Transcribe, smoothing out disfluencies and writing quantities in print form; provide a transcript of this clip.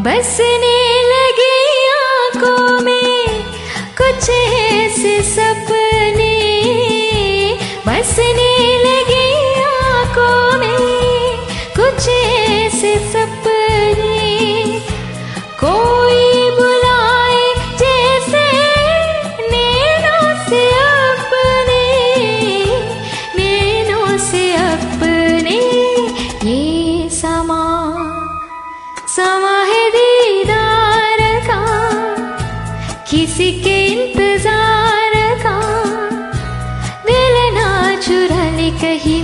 बसने लगे आंखों में कुछ ऐसे सपने, बसने लगे आंखों में कुछ ऐसे सपने। कोई बुलाए जैसे नैनों से अपने, नैनों से अपने। ये समा है दीदार का, किसी के इंतजार का। दिल ना चुरा ले कहीं